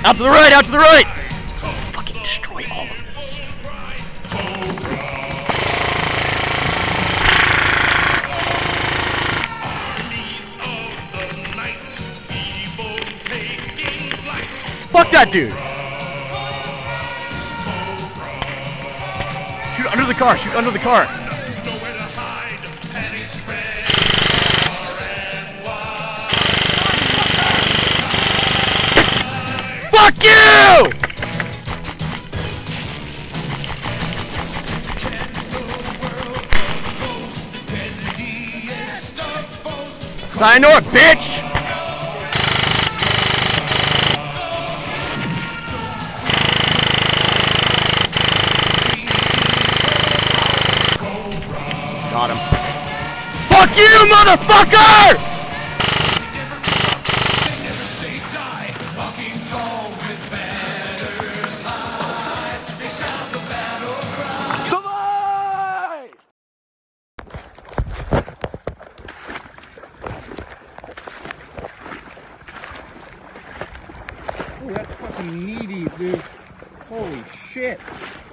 Out to the right, out to the right! Fucking destroy all of this. Fuck that dude! Shoot under the car, shoot under the car. Fuck you! Sayonara, bitch! Got him. Fuck you, motherfucker! Oh, that's fucking needy, dude. Holy shit.